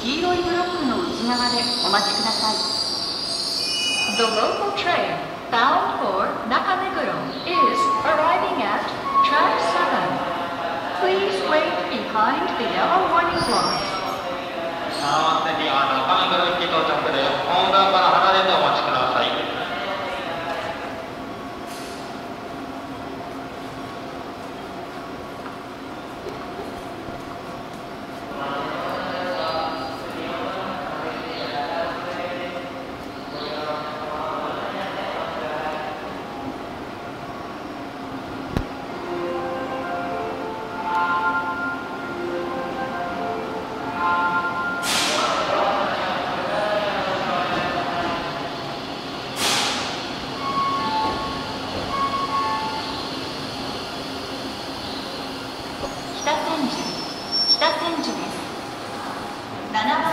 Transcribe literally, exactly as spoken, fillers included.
黄色いブロックの内側でお待ちください。 The local train bound for Nakameguro is arriving at track seven. Please wait behind the yellow warning blocks. さあ、次は中目黒駅到着です。ホームから離れてお待ちください。北千住です。ななばん